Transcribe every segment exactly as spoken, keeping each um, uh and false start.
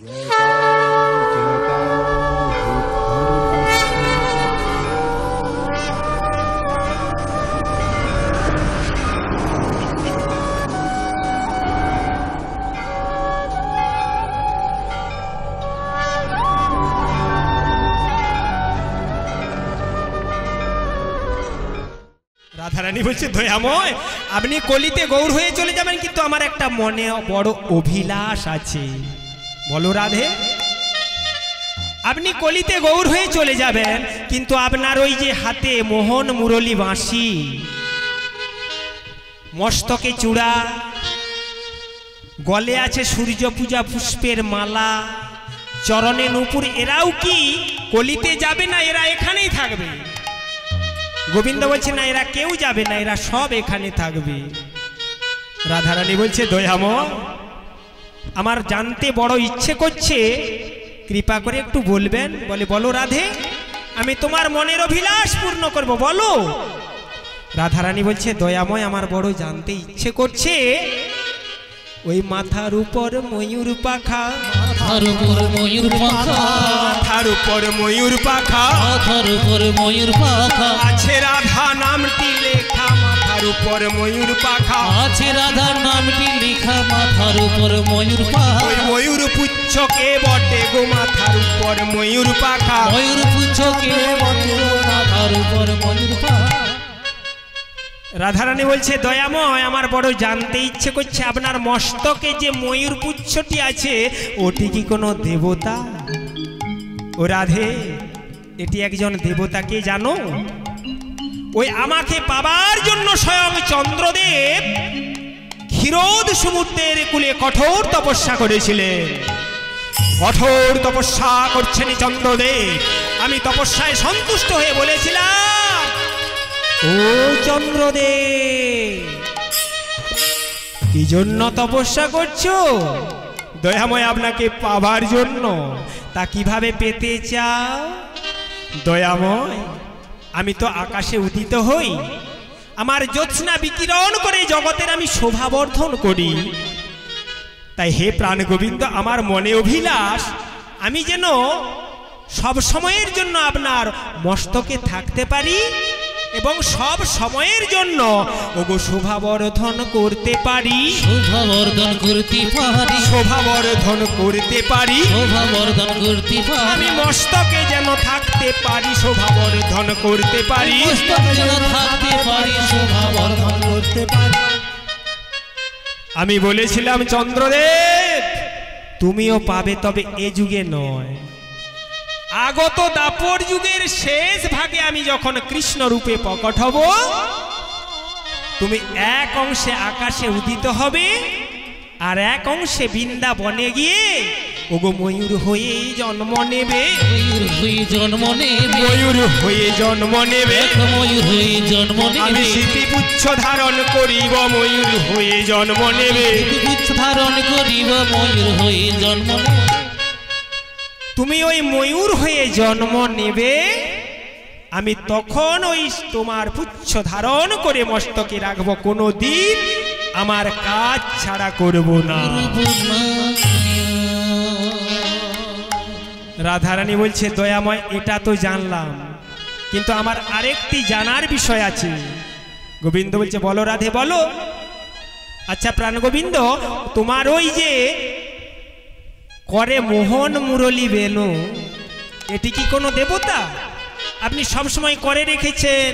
রাধারানী বলছে দয়াময় আপনি কলিতে গৌর হয়ে চলে যাবেন, কিন্তু আমার একটা মনে বড় অভিলাষ আছে। বলো রাধে। আপনি কলিতে গৌর হয়ে চলে যাবেন, কিন্তু আপনার ওই যে হাতে মোহন মুরলী বাঁশি, মস্তকে চূড়া, গলে আছে সূর্য পূজা পুষ্পের মালা, চরণে নূপুর, এরাও কি কলিতে যাবে না? এরা এখানেই থাকবে। গোবিন্দ বলছে না, এরা কেউ যাবে না, এরা সব এখানে থাকবে। রাধারানী বলছে দয়াময় আমার জানতে বড় ইচ্ছে করছে, কৃপা করে একটু বলবেন। বলে বলো রাধে, আমি তোমার মনের অভিলাষ পূর্ণ করব, বলো। রাধারানী বলছে দয়াময় আমার বড় জানতে ইচ্ছে করছে, ওই মাথার উপর ময়ূর পাখা, মাথার উপর ময়ূর পাখা, মাথার উপর ময়ূর পাখা, মাথার উপর ময়ূর পাখা, আছে রাধা নামটি লেখা মাথার উপর ময়ূর পাখা, আছে রাধার নামটি লেখা মাথার উপর ময়ূর পাখা, ওই ময়ূর পুচ্ছকে বটে গো মাথার উপর ময়ূর পাখা, ময়ূর পুচ্ছকে বটে মাথার উপর ময়ূর পাখা। রাধারানী বলছে দয়াময় আমার বড় জানতে ইচ্ছে করছে, আপনার মস্তকে যে ময়ূর পুচ্ছটি আছে ওটি কি কোনো দেবতা? ও রাধে, এটি একজন দেবতাকে জানো? ওই আমাকে পাবার জন্য স্বয়ং চন্দ্রদেব ক্ষীরোদ সমুদ্রের কূলে কঠোর তপস্যা করেছিলেন। কঠোর তপস্যা করছেন চন্দ্রদেব। আমি তপস্যায় সন্তুষ্ট হয়ে বলেছিলাম, ও চন্দ্রদেব কি জন্য তপস্যা করছো? দয়াময় আপনাকে পাবার জন্য। তা কিভাবে পেতে চাও? দয়াময় আমি তো আকাশে উদিত হই, আমার জ্যোৎস্না বিকিরণ করে জগতের আমি শোভাবর্ধন করি। তাই হে প্রাণ গোবিন্দ আমার মনে অভিলাষ, আমি যেন সব সময়ের জন্য আপনার মস্তকে থাকতে পারি এবং সব সময়ের জন্য ওগো শোভাবর্ধন করতে পারি, শোভাবর্ধন করতে পারি, শোভাবর্ধন করতে পারি, শোভাবর্ধন করতে পারি, আমি মস্তকে যেন থাকতে পারি, শোভাবর্ধন করতে পারি, মস্তকে যেন থাকতে পারি, শোভাবর্ধন করতে পারি। আমি বলেছিলাম চন্দ্রদেব তুমিও পাবে, তবে এ যুগে নয়, আগত দাপর যুগের শেষ ভাগে আমি যখন কৃষ্ণ রূপে প্রকট হব, তুমি এক অংশে আকাশে উদিত হবে আর এক অংশে বৃন্দাবনে গিয়ে ওগো ময়ূর হয়ে জন্ম নেবে, ময়ূর হয়ে জন্ম নেবে, ময়ূর হয়ে জন্ম নেবে, ময়ূর হয়ে জন্ম নেবে, আমি স্মৃতিপুচ্ছ ধারণ করিব, ময়ূর হয়ে জন্ম নেবে, স্মৃতিপুচ্ছ ধারণ করিব, ময়ূর হয়ে জন্ম নেবে। তুমি ওই ময়ূর হয়ে জন্ম নেবে, আমি তখন ওই তোমার পুচ্ছ ধারণ করে মস্তকে রাখবো, কোনো দিন আমার কাজ ছাড়া করব না। রাধারানী বলছে দয়াময় এটা তো জানলাম, কিন্তু আমার আরেকটি জানার বিষয় আছে। গোবিন্দ বলছে বলো রাধে বলো। আচ্ছা প্রাণ গোবিন্দ, তোমার ওই যে করে মোহন মুরলী বেনু, এটি কি কোনো দেবতা? আপনি সবসময় করে রেখেছেন।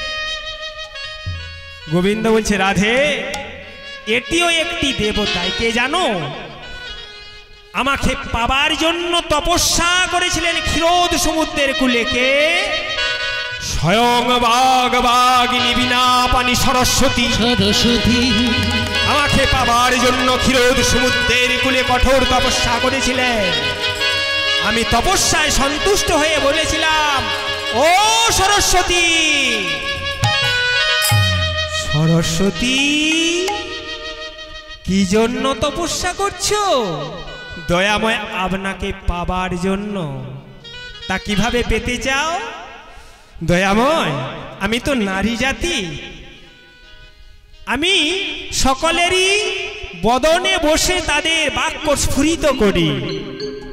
গোবিন্দ বলছে রাধে এটিও একটি দেবতা। কে জানো? আমাকে পাবার জন্য তপস্যা করেছিলেন ক্ষীরোদ সমুদ্রের কূলে। কে? স্বয়ং বাগ বাগিনী বিনা পানি সরস্বতী। সরস্বতী আমাকে পাবার জন্য ক্ষীরোদ সমুদ্রের কূলে কঠোর তপস্যা করেছিলেন। আমি তপস্যায় সন্তুষ্ট হয়ে বলেছিলাম, ও সরস্বতী, সরস্বতী কি জন্য তপস্যা করছো? দয়াময় আপনাকে পাবার জন্য। তা কিভাবে পেতে চাও? দয়াময় আমি তো নারী জাতি, আমি সকলেরই বদনে বসে তাদের বাক্য স্ফুরিত করি।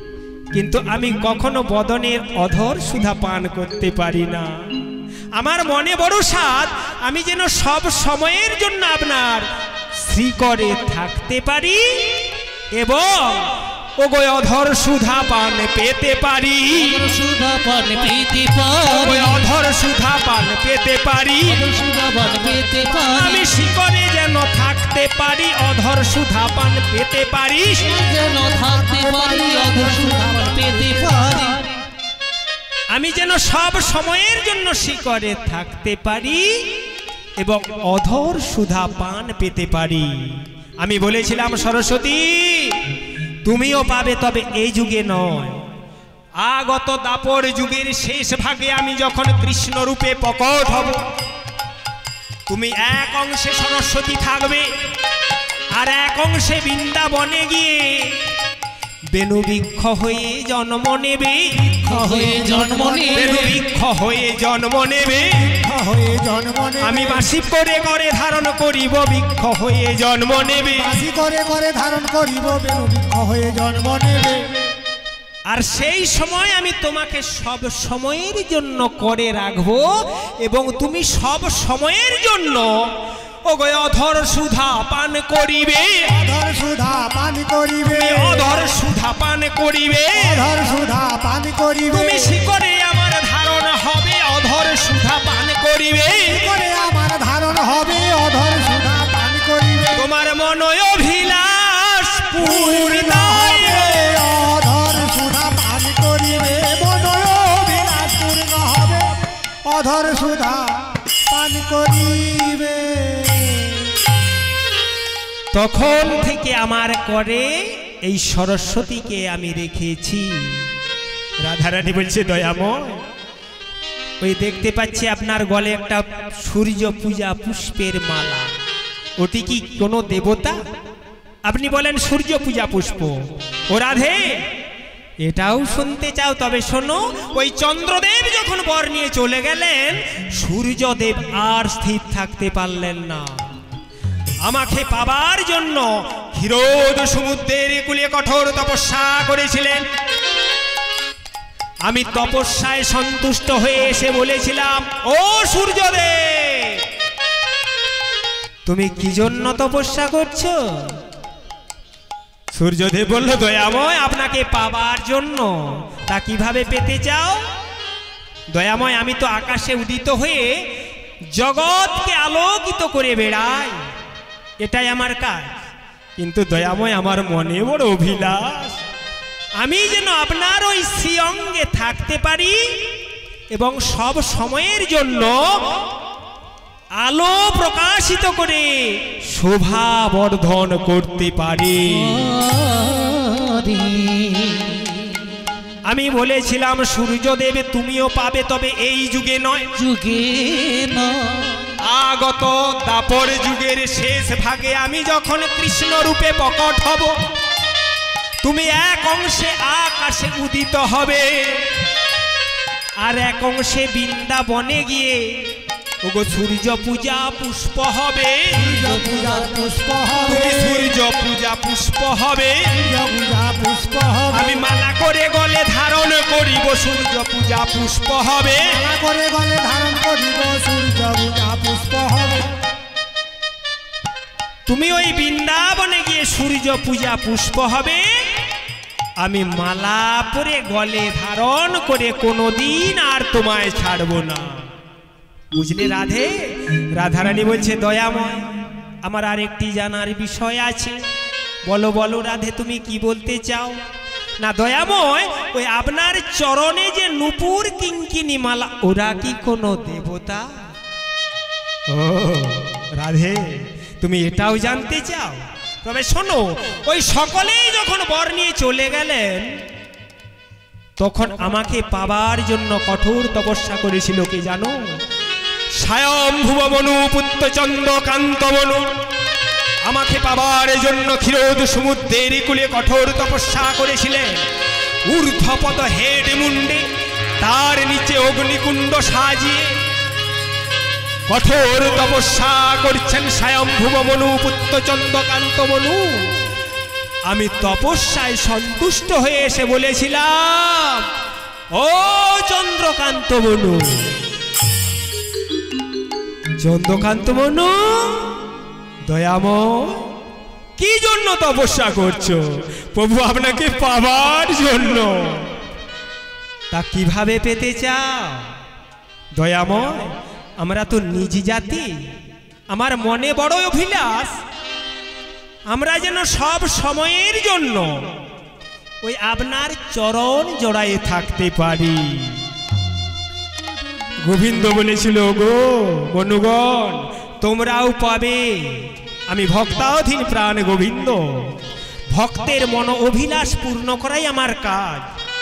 কিন্তু আমি কখনো বদনের অধর সুধা পান করতে পারি না। আমার মনে বড় সাধ, আমি যেন সব সময়ের জন্য আপনার শ্রীকরে থাকতে পারি এবং ওগো অধর সুধা পান পেতে পারি, সুধা পান পেতে পারি, অধর সুধা পান পেতে পারি, সুধা পান পেতে পারি, আমি শিকরে যেন থাকতে পারি, অধর সুধা পান পেতে পারি, যেন থাকতে পারি, অধর সুধা পান পেতে পারি, আমি যেন সব সময়ের জন্য শিকরে থাকতে পারি এবং অধর সুধা পান পেতে পারি। আমি বলেছিলাম সরস্বতী তুমিও পাবে, তবে এই যুগে নয়, আগত দাপর যুগের শেষ ভাগে আমি যখন কৃষ্ণ রূপে প্রকট হব, তুমি এক অংশে সরস্বতী থাকবে আর এক অংশে বৃন্দাবনে গিয়ে বেণুবৃক্ষ হয়ে জন্ম নেবে, হয়ে জন্ম নেবে, বেণুবৃক্ষ হয়ে জন্ম নেবে, হয়ে জন্ম নেবে, আমি মাসিক করে করে ধারণ করিব, বৃক্ষ হয়ে জন্ম নেবে, বাসি করে করে ধারণ করিব, বেণুবৃক্ষ হয়ে জন্ম নেবে। আর সেই সময় আমি তোমাকে সব সময়ের জন্য করে রাখবো এবং তুমি সব সময়ের জন্য ওগো অধর সুধা পান করিবে, অধর সুধা পান করিবে, অধর সুধা পান করিবে, অধর সুধা পান করিবে, তুমি শিকরে আমার ধারণ হবে, অধর সুধা পান করিবে, করে আমার ধারণ হবে, অধর সুধা পান করিবে, তোমার মনয় অভিলাষ পূর্ণ হবে, অধর সুধা পান করিবে, মনয় অভিলাষ পূর্ণ হবে, অধর সুধা পান করিবে। তখন থেকে আমার করে এই সরস্বতীকে আমি রেখেছি। রাধারানী বলছে দয়াময়, ওই দেখতে পাচ্ছি আপনার গলে একটা সূর্য পূজা পুষ্পের মালা, ওটি কি কোনো দেবতা? আপনি বলেন সূর্য পূজা পুষ্প। ও রাধে, এটাও শুনতে চাও? তবে শোনো, ওই চন্দ্রদেব যখন বর নিয়ে চলে গেলেন, সূর্যদেব আর স্থির থাকতে পারলেন না, আমাকে পাবার জন্য ক্ষীরোদ সমুদ্রের কূলে কঠোর তপস্যা করেছিলেন। আমি তপস্যায় সন্তুষ্ট হয়ে এসে বলেছিলাম, ও সূর্যদেব, তুমি কি জন্য তপস্যা করছো? সূর্যদেব বলল, দয়াময়, আপনাকে পাবার জন্য। তা কিভাবে পেতে চাও? দয়াময়, আমি তো আকাশে উদিত হয়ে জগৎকে আলোকিত করে বেড়াই, এটাই আমার কাজ। কিন্তু দয়াময়, আমার মনে বড় অভিলাষ, আমি যেন আপনার ওই শ্রী অঙ্গে থাকতে পারি এবং সব সময়ের জন্য আলো প্রকাশিত করে শোভা বর্ধন করতে পারি। আমি বলেছিলাম, সূর্যদেব তুমিও পাবে, তবে এই যুগে নয়, যুগে নয়, আগত দাপর যুগের শেষ ভাগে আমি যখন কৃষ্ণ রূপে প্রকট হব, তুমি এক অংশে আকাশে উদিত হবে আর এক অংশে বৃন্দাবনে গিয়ে ওগো সূর্য পূজা পুষ্প হবে, সূর্য পূজা পুষ্প হবে, সূর্য পূজা পুষ্প হবে, সূর্য পূজা পুষ্প হবে, আমি মালা করে গলে ধারণ করিব, সূর্য পূজা পুষ্প হবে, মালা করে গলে ধারণ করিব, সূর্য পূজা পুষ্প হবে। তুমি ওই বৃন্দাবনে গিয়ে সূর্য পূজা পুষ্প হবে, আমি মালা পরে গলে ধারণ করে কোনোদিন আর তোমায় ছাড়বো না, বুঝলে রাধে? রাধারানী বলছে, দয়াময়, আমার আর একটি জানার বিষয় আছে। বলো বলো রাধে, তুমি কি বলতে চাও? না দয়াময়, ওই আপনার চরণে যে নূপুর কিঙ্কিনী মালা, ওরা কি কোনো দেবতা? ও রাধে, তুমি এটাও জানতে চাও? তবে শোনো, ওই সকলেই যখন বর নিয়ে চলে গেলেন, তখন আমাকে পাবার জন্য কঠোর তপস্যা করেছিল কি জানো? স্বয়ম্ভুব মনু পুত্র চন্দ্রকান্ত মনু আমাকে পাবার জন্য ক্ষীরোদ সমুদ্রের কূলে কঠোর তপস্যা করেছিলেন। ঊর্ধ্বপদ হেড মুন্ডে, তার নিচে অগ্নিকুণ্ড সাজিয়ে কঠোর তপস্যা করছেন স্বয়ম্ভুব মনু পুত্র চন্দ্রকান্ত মনু। আমি তপস্যায় সন্তুষ্ট হয়ে এসে বলেছিলাম, ও চন্দ্রকান্ত বনু, চন্দ্রকান্ত বনু দয়াময়, কি জন্য তপস্যা করছো? প্রভু আপনাকে পাবার জন্য। তা কিভাবে পেতে চাও? দয়াময়, আমরা তো নিজ জাতি, আমার মনে বড় অভিলাষ, আমরা যেন সব সময়ের জন্য ওই আপনার চরণ জড়ায়ে থাকতে পারি। গোবিন্দ বলেছিল, গো বনুগণ, তোমরাও পাবে। আমি ভক্তাধীন প্রাণ গোবিন্দ, ভক্তের মন অভিলাষ পূর্ণ করাই আমার কাজ।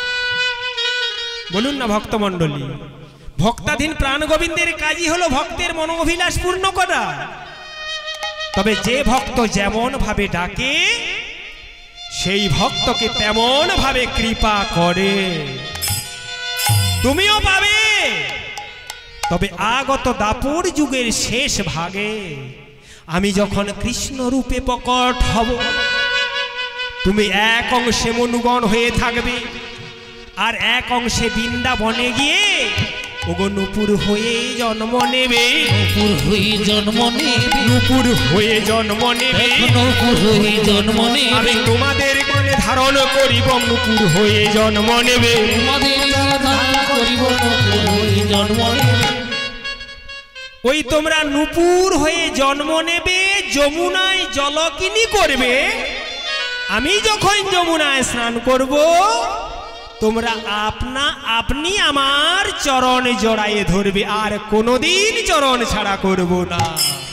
বলুন না ভক্তমণ্ডলী, ভক্তাধীন প্রাণ গোবিন্দের কাজই হলো ভক্তের মন অভিলাষ পূর্ণ করা। তবে যে ভক্ত যেমন ভাবে ডাকে, সেই ভক্তকে তেমন ভাবে কৃপা করে। তুমিও পাবে, তবে আগত দাপর যুগের শেষ ভাগে আমি যখন কৃষ্ণ রূপে প্রকট হব, তুমি এক অংশে মনুগণ হয়ে থাকবে, আর এক অংশে বৃন্দাবনে গিয়ে ওগো নূপুর হয়ে জন্ম নেবে। নূপুর হয়ে জন্ম নেবে, নূপুর হয়ে জন্ম নেবে, নূপুর হয়ে জন্ম নেবে। আমি তোমাদের কোলে ধারণ করিব, নূপুর হয়ে জন্ম নেবে। তোমাদের ধারণ করিব, নূপুর হয়ে জন্ম নেবে। ওই তোমরা নূপুর হয়ে জন্ম নেবে, যমুনায় জলকিনি করবে। আমি যখন যমুনায় স্নান করব, তোমরা আপনা আপনি আমার চরণ জড়ায়ে ধরবে, আর কোনোদিন চরণ ছাড়া করব না।